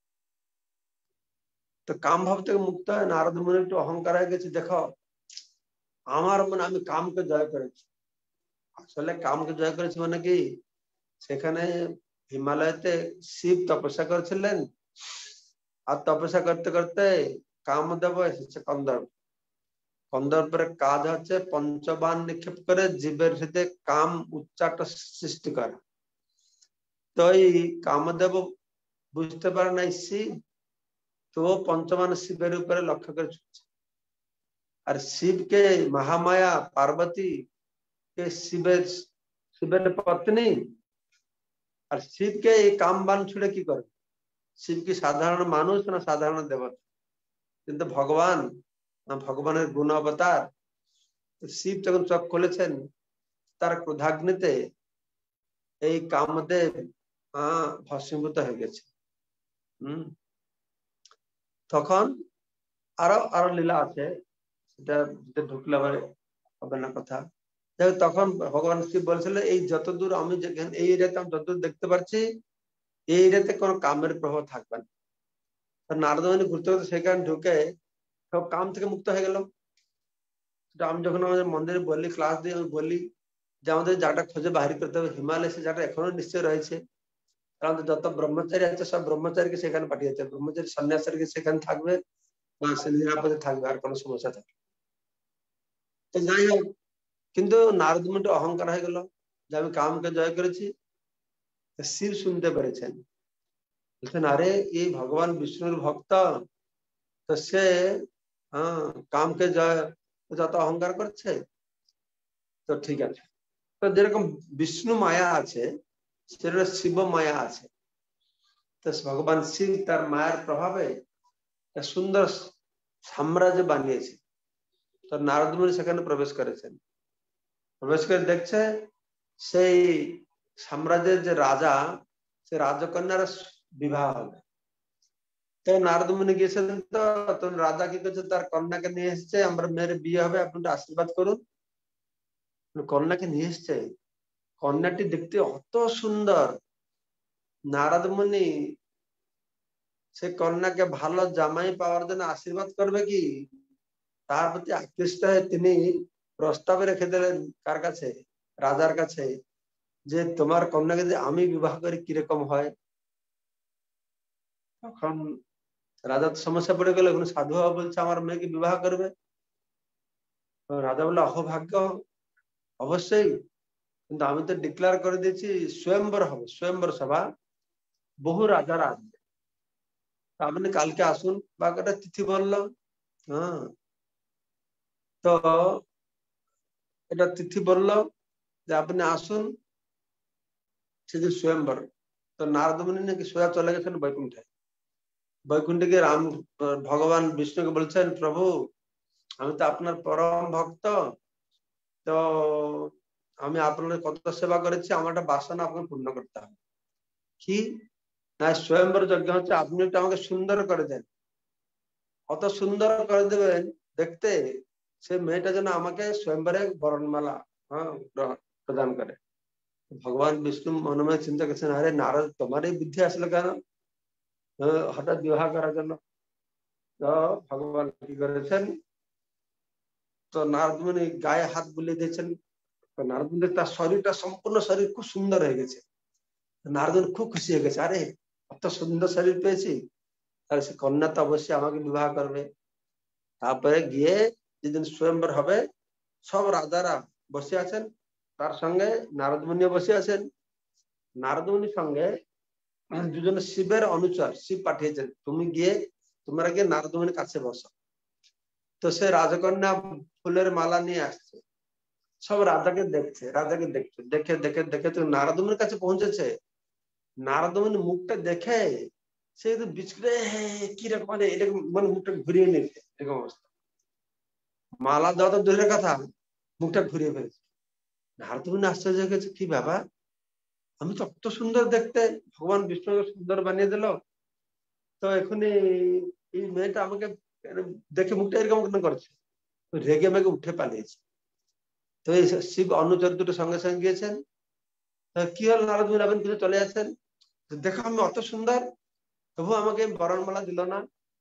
তো কাম ভাব থেকে মুক্ত হয় নারদ মুনি একটু অহংকার হয়ে গেছে, দেখো আমার মনে আমি কামকে জয় করেছি। আসলে কামকে জয় করেছি মানে কি, সেখানে হিমালয়তে শিব তপস্যা করেছিলেন, আর তপস্যা করতে করতে কামদেব এসেছে কন্দর্প। কন্দর্পের কাজ হচ্ছে পঞ্চবান নিক্ষেপ করে জীবের হৃদয়ে কাম উচ্চাট সৃষ্টি করা। তো এই কামদেব বুঝতে পারে নাই শিব, তো পঞ্চবান শিবের উপরে লক্ষ্য করে ছুটছে। আর শিবকে মহামায়া পার্বতী কে শিবের শিবের পত্নী, আর শিবকে এই কামবান ছুড়ে কি করে? শিব কি সাধারণ মানুষ না সাধারণ দেবতা? কিন্তু ভগবান, ভগবানের গুণ অবতার। শিব যখন চোখ খুলেছেন, তার ক্রোধাগ্নিতে এই কামদেব আহ ভস্মীভূত হয়ে গেছে। হম তখন আরো আরো লীলা আছে, সেটা ঢুকলে হবে না কথা। তখন ভগবান শিব বলছিল, এই যতদূর আমি যেখানে এই এরিয়াতে আমি যতদূর দেখতে পাচ্ছি, এই এরিয়াতে কোনো কামের প্রভাব থাকবে না। নারদ মুনি ঘুরতে ঘুরতে সেখানে ঢুকে সব কাম থেকে মুক্ত হয়ে গেল। আমি যখন আমাদের মন্দিরে বলি, ক্লাস দিয়ে আমি বলি যে আমাদের জায়গাটা খুঁজে বাহির করতে হবে। হিমালয় সে জায়গাটা এখনো নিশ্চয় রয়েছে, কারণ যত ব্রহ্মচারী আছে সব ব্রহ্মচারীকে সেখানে পাঠিয়েছে। ব্রহ্মচারী সন্ন্যাসীকে সেখানে থাকবে, সে নিরাপদে থাকবে, আর কোনো সমস্যা থাকবে। তো যাই হোক, কিন্তু নারদ মুনি অহংকার হয়ে গেল যে আমি কামকে জয় করেছি। শিব শুনতে পেরেছেন, বলছেন আরে এই ভগবান বিষ্ণুর ভক্ত, তো সে হ্যাঁ কামকে জয় যত অহংকার করছে। তো ঠিক আছে, তো যেরকম বিষ্ণু মায়া আছে সেরকম শিব মায়া আছে। তো ভগবান শিব তার মায়ের প্রভাবে সুন্দর সাম্রাজ্য বানিয়েছে। তো নারদ মুনি সেখানে প্রবেশ করেছেন। প্রবেশ করে দেখছে সেই সাম্রাজ্যের যে রাজা, সে রাজকন্যার বিবাহ হবে। তো নারদ মুনি গিয়েছিলেন, তো তখন রাজা কি করছে, তার কন্যাকে নিয়ে এসছে, আমরা মেয়ের বিয়ে হবে, আপনি আশীর্বাদ করুন। কন্যাকে নিয়ে এসছে, কন্যাটি দেখতে অত সুন্দর, নারদ মুনি সে কন্যাকে ভালো জামাই পাওয়ার জন্য আশীর্বাদ করবে কি, তার প্রতি আকৃষ্ট হয়ে তিনি প্রস্তাবে রেখে দিলেন কার কাছে, রাজার কাছে, যে তোমার কন্যাকে যদি আমি বিবাহ করি কিরকম হয়। তখন রাজা তো সমস্যা পড়ে গেল, এখন সাধু বাবা বলছে আমার মেয়েকে বিবাহ করবে। রাজা বললো অহভাগ্য, অবশ্যই, কিন্তু আমি তো ডিক্লেয়ার করে দিয়েছি স্বয়ম্বর হবে, স্বয়ম্বর সভা, বহু রাজারা আসবে, আপনি কালকে আসুন। বা একটা তিথি বললো, হ্যাঁ তো এটা তিথি বললো যে আপনি আসুন, সেদিন স্বয়ম্বর। তো নারদ মুনি নাকি সোজা চলে গেছেন বৈকুণ্ঠে। বৈকুণ্ঠে গিয়ে রাম ভগবান বিষ্ণুকে বলছেন, প্রভু আমি তো আপনার পরম ভক্ত, তো আমি আপনার কত সেবা করেছি, আমার একটা বাসনা আপনাকে পূর্ণ করতে হবে। কি? না স্বয়ম্বর যজ্ঞ হচ্ছে আপনি একটু আমাকে সুন্দর করে দেন, অত সুন্দর করে দেবেন দেখতে সে মেয়েটা যেন আমাকে স্বয়ম্বরে বরণমালা হ্যাঁ প্রদান করে। ভগবান বিষ্ণু মনে মনে চিন্তা করছেন, আরে নারদ তোমার এই বুদ্ধি আসলে কেন হঠাৎ বিবাহ করার জন্য? তো ভগবান কি করেছেন, তো নারদ মুনি গায়ে হাত বুলিয়ে দিয়েছেন। নারদ মুনি তার শরীরটা সম্পূর্ণ শরীর খুব সুন্দর হয়ে গেছে। নারদ মুনি খুব খুশি হয়ে গেছে, আরে অত সুন্দর শরীর পেয়েছি, তাহলে সে কন্যা তো অবশ্যই আমাকে বিবাহ করবে। তারপরে গিয়ে যেদিন স্বয়ম্বর হবে সব রাজারা বসে আছেন, তার সঙ্গে নারদ মুনিও বসে আছেন। নারদ মুনির সঙ্গে দুজনে শিবের অনুচর, শিব পাঠিয়েছেন তুমি গিয়ে তোমরা গিয়ে নারদ মুনির কাছে বসো। তো সে রাজকন্যা ফুলের মালা নিয়ে আসছে, সব রাজাকে দেখছে, রাজাকে দেখছে, দেখে দেখে দেখে তো নারদ মুনির কাছে পৌঁছেছে। নারদ মুনির মুখটা দেখে সে তো বিচকে কিরকম মানে এরকম মানে মুখটা ঘুরিয়ে নিচ্ছে, এরকম অবস্থা। মালা দেওয়া তো দূরের কথা, মুখটা ঘুরিয়ে ফেলেছে। নারদ মুনি আশ্চর্য হয়ে গেছে, কি বাবা আমি তো অত সুন্দর দেখতে, ভগবান বিষ্ণুকে সুন্দর বানিয়ে দিল, তো এখনই এই মেয়েটা আমাকে দেখে মুখটা এরকম কেন করছে? রেগে মেগে উঠে পালিয়েছে। তো এই শিব অনুচর দুটো সঙ্গে সঙ্গে গিয়েছেন। কি হল নারদ মুনি, আপনি কিছু চলে আসেন, দেখো আমি অত সুন্দর তবু আমাকে বরণমালা দিল না।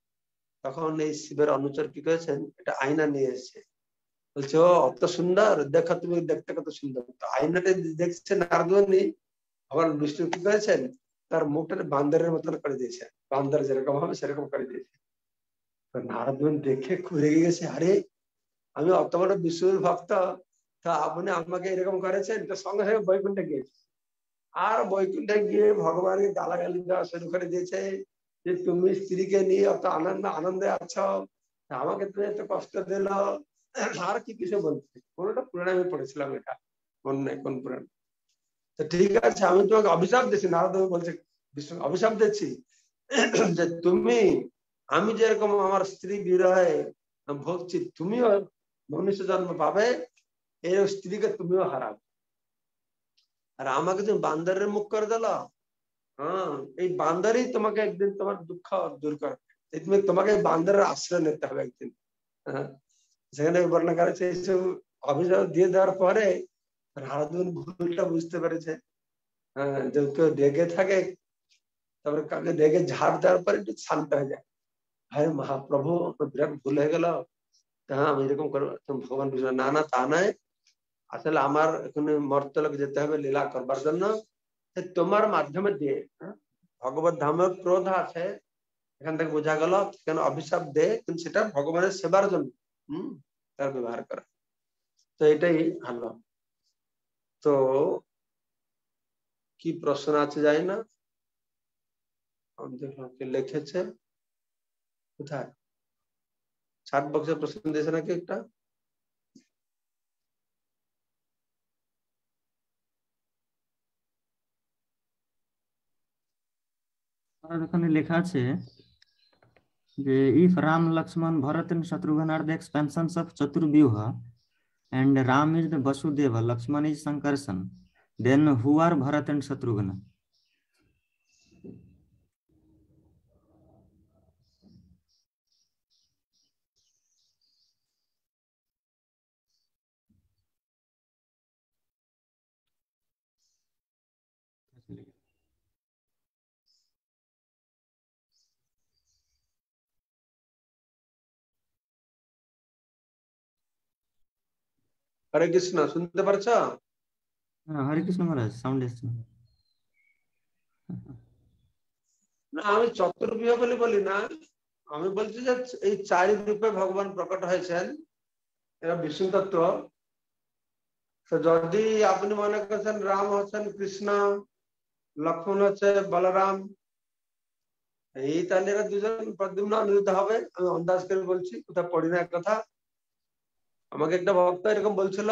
তখন এই শিবের অনুচর কি করেছেন, এটা আয়না নিয়ে এসেছে, বলছে ও অত সুন্দর দেখো, তুমি দেখতে কত সুন্দর। তো আয়নাটা দেখছে নারদ মুনি, ভগবান বিষ্ণু কি করেছেন, তার মুখটা বান্দরের মতন করে দিয়েছে, বান্দর যেরকম হবে সেরকম করে দিয়েছে। তো নারদ মুনি দেখে ঘুরে গেছে, আরে আমি অত বড় বিষ্ণুর ভক্ত, তা আপনি আমাকে এরকম করেছেন। তো সঙ্গে সঙ্গে বৈকুণ্ঠে গিয়েছে, আর বৈকুণ্ঠে গিয়ে ভগবানকে গালাগালি দেওয়া শুরু করে দিয়েছে যে তুমি স্ত্রীকে নিয়ে অত আনন্দ আনন্দে আছো, আমাকে তুমি এত কষ্ট দিল, আর কি কিছু বলছে। কোনটা পুরাণে আমি পড়েছিলাম, এটা মনে নেই কোন পুরাণ। তো ঠিক আছে আমি তোমাকে অভিশাপ দিচ্ছি, নারদ বলছে বিষ্ণু অভিশাপ দিচ্ছি যে তুমি, আমি যেরকম আমার স্ত্রী বিরহে ভুগছি, তুমিও মনুষ্য জন্ম পাবে, এই স্ত্রীকে তুমিও হারাবে। আর আমাকে তুমি বান্দরের মুখ করে দিল, হ্যাঁ এই বান্দরই তোমাকে একদিন তোমার দুঃখ দূর করে, তুমি তোমাকে বান্দরের আশ্রয় নিতে হবে একদিন। হ্যাঁ সেখানে বর্ণনা করেছে এইসব অভিযোগ দিয়ে দেওয়ার পরে নারদ মুনি ভুলটা বুঝতে পেরেছে। হ্যাঁ যে কেউ রেগে থাকে, তারপরে কাকে রেগে ঝাড় দেওয়ার পরে একটু শান্ত হয়ে যায়, হ্যাঁ মহাপ্রভু বিরাট ভুল হয়ে গেল, হ্যাঁ আমি এরকম করবো। ভগবান বুঝলো না না তা নয়, আসলে আমার এখানে মর্তলোকে যেতে হবে লীলা করবার জন্য, তোমার মাধ্যমে দিয়ে ভগবত ধামে ক্রোধ আছে, এখান থেকে বোঝা গেল কেন অভিশাপ দে, কিন্তু সেটা ভগবানের সেবার জন্য হম তার ব্যবহার করা। তো এটাই ভালো। তো কি প্রশ্ন আছে জানি না, লিখেছে কোথায়, ষাট বক্সের প্রশ্ন দিয়েছে নাকি একটা। আর এখানে লেখা আছে যে if Ram, Lakshman, Bharat and Shatrughan are the expansions of Chaturvyuha and Ram is the Vasudeva, Lakshman is Sankarshan, then who are Bharat and Shatrughan? হরে কৃষ্ণ, শুনতে পারছ? হ্যাঁ হরে কৃষ্ণ মহারাজ, সাউন্ড এসছে। না আমি চতুর্বিহ বলে বলি না, আমি বলছি যে এই চারি রূপে ভগবান প্রকট হয়েছেন, এরা বিষ্ণু তত্ত্ব। তো যদি আপনি মনে করছেন রাম হচ্ছেন কৃষ্ণ, লক্ষ্মণ হচ্ছে বলরাম, এই তাহলে এরা দুজন প্রদ্যুম্ন অনিরুদ্ধ হবে। আমি আন্দাজ করে বলছি, কোথাও পড়ি না এক কথা। আমাকে একটা ভক্ত এরকম বলছিল,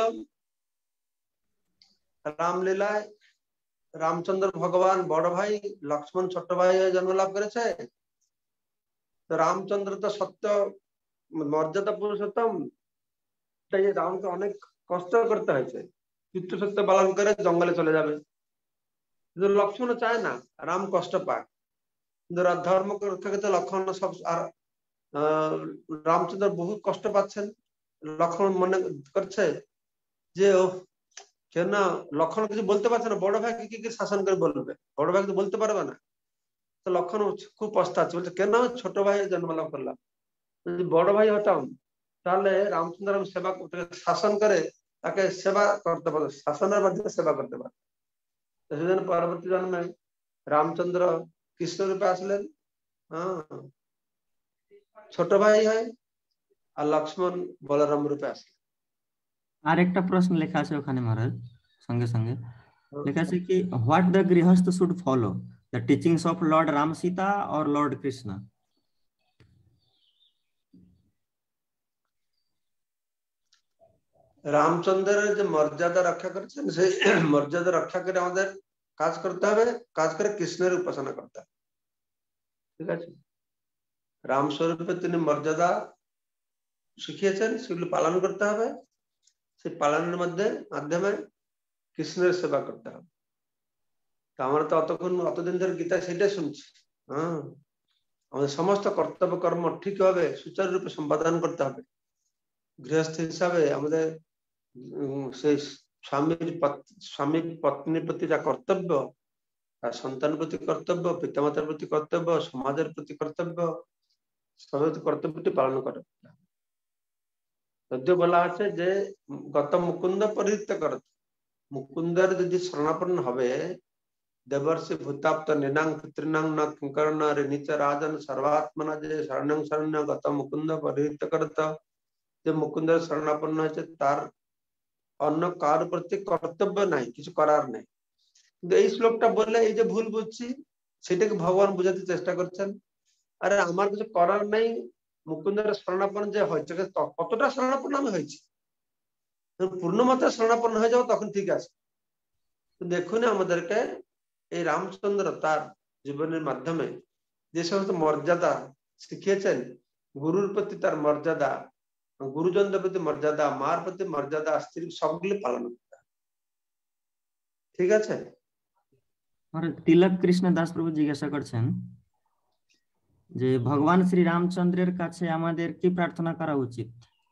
রামলীলায় রামচন্দ্র ভগবান বড় ভাই, লক্ষ্মণ ছোট ভাই হয়ে জন্ম লাভ করেছে। তো রামচন্দ্র তো সত্য মর্যাদা পুরুষোত্তম, তাই রামকে অনেক কষ্ট করতে হয়েছে, পিতৃ সত্য পালন করে জঙ্গলে চলে যাবে। কিন্তু লক্ষ্মণ চায় না রাম কষ্ট পাক, ধর্ম রক্ষা করতে লক্ষণ সব আর রামচন্দ্র বহুত কষ্ট পাচ্ছেন। লক্ষণ মনে করছে যে কেন লক্ষণ কিছু বলতে পারছে না, বড় ভাই কি কি শাসন করে বলবে, বড় ভাই তো বলতে পারবে না। তো লক্ষণ খুব পস্তাচ্ছে, বলছে কেন ছোট ভাই জন্মলাভ করলাম, যদি বড় ভাই হতাম তাহলে রামচন্দ্র সেবা করতে শাসন করে তাকে সেবা করতে পারতো, শাসনের মাধ্যমে সেবা করতে পারতো। সেজন্য পরবর্তী জন্মে রামচন্দ্র কৃষ্ণ রূপে আসলেন, হ্যাঁ ছোট ভাই হয়, আর লক্ষ্মণ বলরাম রূপে আসলেন। আর একটা প্রশ্ন লেখা আছে ওখানে মহারাজ, সঙ্গে সঙ্গে লেখা আছে কি হোয়াট দ্য গৃহস্থ should follow, the teachings of lord Ram Sita or lord Krishna? রামচন্দ্রের যে মর্যাদা রক্ষা করেছেন সেই মর্যাদা রক্ষা করে আমাদের কাজ করতে হবে, কাজ করে কৃষ্ণের উপাসনা করতে হবে। ঠিক আছে, রাম স্বরূপে তিনি মর্যাদা শিখিয়েছেন, সেগুলো পালন করতে হবে, সেই পালনের মধ্যে মাধ্যমে কৃষ্ণের সেবা করতে হবে। তা আমরা তো অতক্ষণ অতদিন ধরে গীতা সেটাই শুনছি। হ্যাঁ, আমাদের সমস্ত কর্তব্য কর্ম ঠিকভাবে সুচারুরূপে সম্পাদন করতে হবে। গৃহস্থ হিসাবে আমাদের সেই স্বামীর স্বামী পত্নীর প্রতি যা কর্তব্য, তার সন্তানের প্রতি কর্তব্য, পিতামাতার প্রতি কর্তব্য, সমাজের প্রতি কর্তব্য, সব কর্তব্যটি পালন করে। যদিও বলা আছে যে গত মুকুন্দ পরিহিত করত, মুকুন্দের যদি শরণাপন্ন হবে, দেবর্ষি ভূতাপ্ত নিনাং পিতৃনাং ন কিঙ্করণ ঋণীচ রাজন সর্বাত্মনা যে শরণং শরণ্য গত মুকুন্দ পরিহিত করত, যে মুকুন্দের শরণাপন্ন হয়েছে তার অন্য কার প্রতি কর্তব্য নাই, কিছু করার নেই। কিন্তু এই শ্লোকটা বললে এই যে ভুল বুঝছি সেটাকে ভগবান বোঝাতে চেষ্টা করছেন। আরে আমার কিছু করার নেই, মুকুন্দের শরণাপন্ন যে হয়েছে কতটা শরণাপন্ন আমি হয়েছি, পূর্ণ মাত্রায় শরণাপন্ন হয়ে যাবো তখন ঠিক আছে। দেখুন আমাদেরকে এই রামচন্দ্র তার জীবনের মাধ্যমে যে সমস্ত মর্যাদা শিখিয়েছেন, গুরুর প্রতি তার মর্যাদা, গুরুজনদের প্রতি মর্যাদা, মার প্রতি মর্যাদা, স্ত্রী, সবগুলি পালন করতে হবে। ঠিক আছে। তিলক কৃষ্ণ দাস প্রভু জিজ্ঞাসা করছেন যে ভগবান শ্রী রামচন্দ্রের কাছে আমাদের কি প্রার্থনা করা উচিত?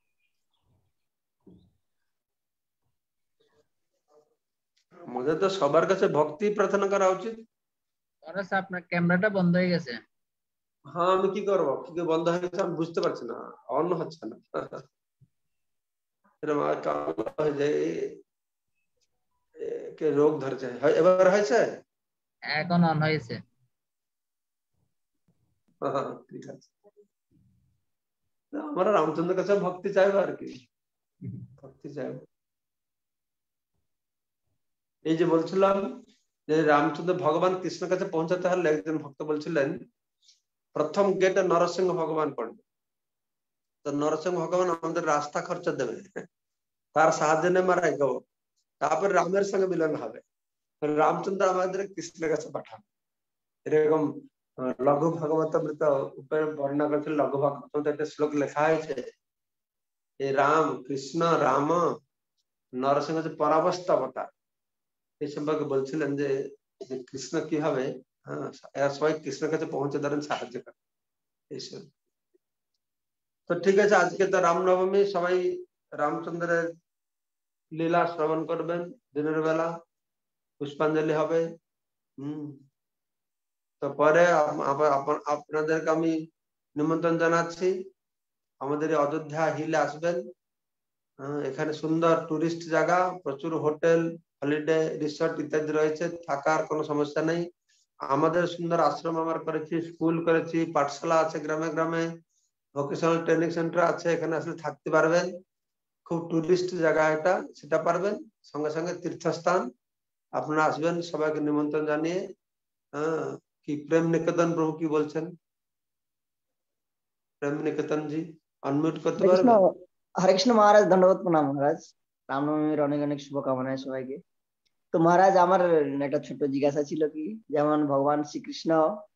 আমাদের তো সবার কাছে ভক্তি প্রার্থনা করা উচিত। আপনার ক্যামেরাটা বন্ধ হয়ে গেছে। হ্যাঁ, আমি কি করবো, কি বন্ধ হয়ে গেছে আমি বুঝতে পারছি না, অন হচ্ছে না, রোগ ধরছে। এবার হয়েছে, এখন অন হয়েছে। ঠিক আছে, আমরা রামচন্দ্রের কাছে ভক্তি চাইবো আর কি, ভক্তি চাইবো। এই যে বলছিলাম যে রামচন্দ্র ভগবান কৃষ্ণের কাছে পৌঁছাতে হলে একজন ভক্ত বলছিলেন প্রথম গেটে নরসিংহ ভগবান পড়বে, তো নরসিংহ ভগবান আমাদের রাস্তা খরচা দেবে, তার সাহায্য নিয়ে আমরা এগোবো, তারপরে রামের সঙ্গে মিলন হবে, রামচন্দ্র আমাদের কৃষ্ণের কাছে পাঠাবে। এরকম লঘু ভাগবতামৃত উপরে বর্ণনা করেছিল, লঘু ভাগবত একটা শ্লোক লেখা হয়েছে, এই রাম কৃষ্ণ রাম নরসিংহ যে পরাবস্তা অবতার, এই সম্পর্কে বলছিলেন যে কৃষ্ণ কি হবে, হ্যাঁ এরা সবাই কৃষ্ণের কাছে পৌঁছে ধরেন সাহায্য করে এইসব। তো ঠিক আছে, আজকে তো রামনবমী, সবাই রামচন্দ্রের লীলা শ্রবণ করবেন, দিনের বেলা পুষ্পাঞ্জলি হবে। হম তো পরে আপনাদেরকে আমি নিমন্ত্রণ জানাচ্ছি, আমাদের অযোধ্যা হিলে আসবেন। এখানে সুন্দর টুরিস্ট জায়গা, প্রচুর হোটেল, হলিডে রিসর্ট ইত্যাদি রয়েছে, থাকার কোনো সমস্যা নেই। আমাদের সুন্দর আশ্রম আমার করেছি, স্কুল করেছি, পাঠশালা আছে গ্রামে গ্রামে, ভোকেশনাল ট্রেনিং সেন্টার আছে, এখানে আসলে থাকতে পারবেন। খুব টুরিস্ট জায়গা এটা, সেটা পারবেন। সঙ্গে সঙ্গে তীর্থস্থান, আপনারা আসবেন, সবাইকে নিমন্ত্রণ জানিয়ে। হ্যাঁ, কি প্রেম নিকেতন প্রভু কি বলছেন? প্রেম নিকেতন জি আনমিউট করতে পারবেন? হরে কৃষ্ণ মহারাজ, ধন্যবাদ, প্রণাম মহারাজ, রামনবমীর অনেক অনেক শুভকামনা সবাইকে। তো মহারাজ আমার একটা ছোট জিজ্ঞাসা ছিল কি, যেমন ভগবান শ্রীকৃষ্ণ,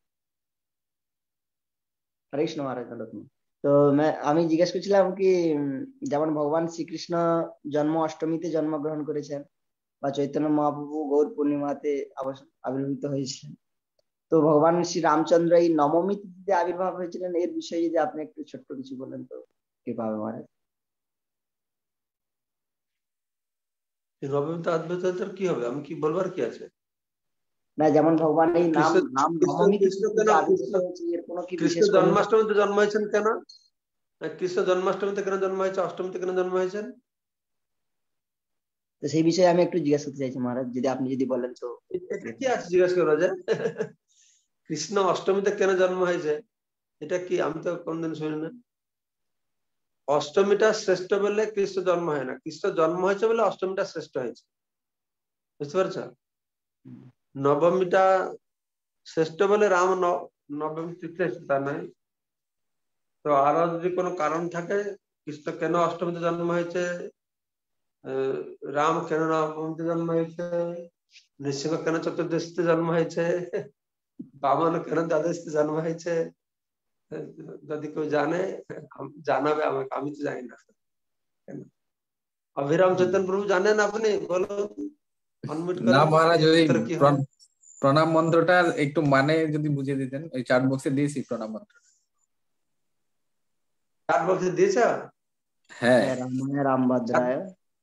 হরে কৃষ্ণ মহারাজ, তো আমি জিজ্ঞেস করছিলাম কি, যেমন ভগবান শ্রীকৃষ্ণ জন্ম অষ্টমীতে জন্মগ্রহণ করেছেন বা চৈতন্য মহাপ্রভু গৌর পূর্ণিমাতে আবির্ভূত হয়েছিলেন, তো তো ভগবান শ্রী রামচন্দ্র এই নবমী তিথিতে আবির্ভাব হয়েছিলেন, এর বিষয়ে যদি আপনি একটু ছোট্ট কিছু বলেন তো কৃপা হবে মহারাজ। নবমীতে আদ্বৈতের কি হবে, আমি কি বলবার কি আছে? না যেমন ভগবান এই নাম কৃষ্ণ নাম কৃষ্ণ নবমী কৃষ্ণ তিথিতে কেন আবির্ভূত কৃষ্ণ হয়েছে, এর কোনো কি কৃষ্ণ বিশেষ কোনো- জন্মাষ্টমীতে জন্ম হয়েছেন কেন? কৃষ্ণ জন্মাষ্টমীতে কেন জন্ম হয়েছে, অষ্টমীতে কেন জন্ম হয়েছেন? তো সেই বিষয়ে আমি একটু জিজ্ঞাসা করতে চাইছি মহারাজ, যদি আপনি যদি বলেন তো। এটা কি আছে জিজ্ঞাসা করা যায়? কৃষ্ণ অষ্টমীতে কেন জন্ম হয়েছে এটা কি আমি তো কোনদিন শুনি না। অষ্টমীটা শ্রেষ্ঠ বলে কৃষ্ণ জন্ম হয় না, কৃষ্ণ জন্ম হয়েছে বলে অষ্টমীটা শ্রেষ্ঠ হয়েছে, বুঝতে পারছ? নবমীটা শ্রেষ্ঠ বলে রাম নবমী তিথি এসেছে তা নয়। তো আরো যদি কোনো কারণ থাকে, কৃষ্ণ কেন অষ্টমীতে জন্ম হয়েছে, রাম কেন নবমীতে জন্ম হয়েছে, নৃসিংহ কেন চতুর্দশীতে জন্ম হয়েছে, বামন কেন দ্বাদশীতে জন্ম হয়েছে, যদি কেউ জানে জানাবে আমাকে, আমি তো জানি না। অভিরাম চৈতন্য প্রভু জানেন আপনি, বলুন unmute না করেন। মহারাজ, ওই উত্তর কি হবে? প্রণ- প্রণাম মন্ত্রটার একটু মানে যদি বুঝিয়ে দিতেন, ওই চাট বক্সে দিয়েছি প্রণাম মন্ত্র। চার বছর দিয়েছ? হ্যাঁ হ্যাঁ, রামায় রামভদ্রায়।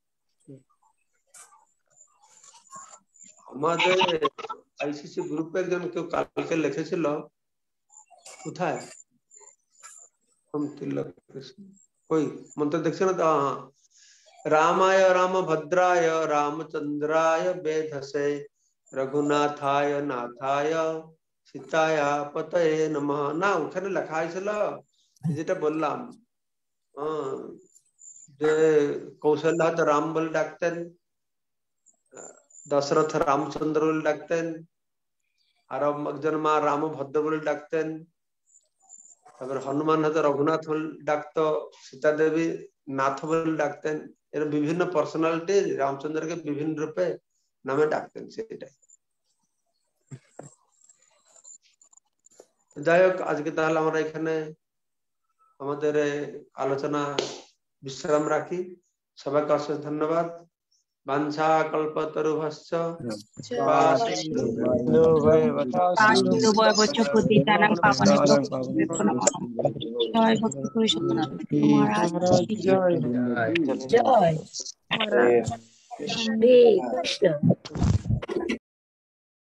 আমাদের আইসিসি গ্রুপে একজন কেউ কালকে লিখেছিল, কোথায় ওই মন্ত্র দেখছে না তো, হ্যাঁ, রামায় রামভদ্রায় রামচন্দ্রায় বেধসে রঘুনাথায় নাথায় সীতায় পতয়ে নমঃ। না ওখানে লেখা হয়েছিল যেটা বললাম, আহ, যে কৌশল্য হয়তো রাম বলে ডাকতেন, দশরথ রামচন্দ্র বলে ডাকতেন, আর একজন মা রামভদ্র বলে ডাকতেন, তারপরে হনুমান হয়তো রঘুনাথ বলে ডাকতো, সীতা দেবী নাথ বলে ডাকতেন। এর বিভিন্ন পার্সোনালিটি রামচন্দ্রকে বিভিন্ন রূপে নামে ডাকতেন, সেটাই। যাই হোক, আজকে তাহলে আমরা এখানে আমাদের আলোচনা বিশ্রাম রাখি। সবাইকে অশেষ ধন্যবাদ। বাঞ্ছা কল্পতরুভশ্চ পতিতানাং পাবনেভ্যো বৈষ্ণবেভ্যো নমঃ। জয় ভক্তি পুরুষোত্তম মহারাজ কি জয়। জয় হরে কৃষ্ণ।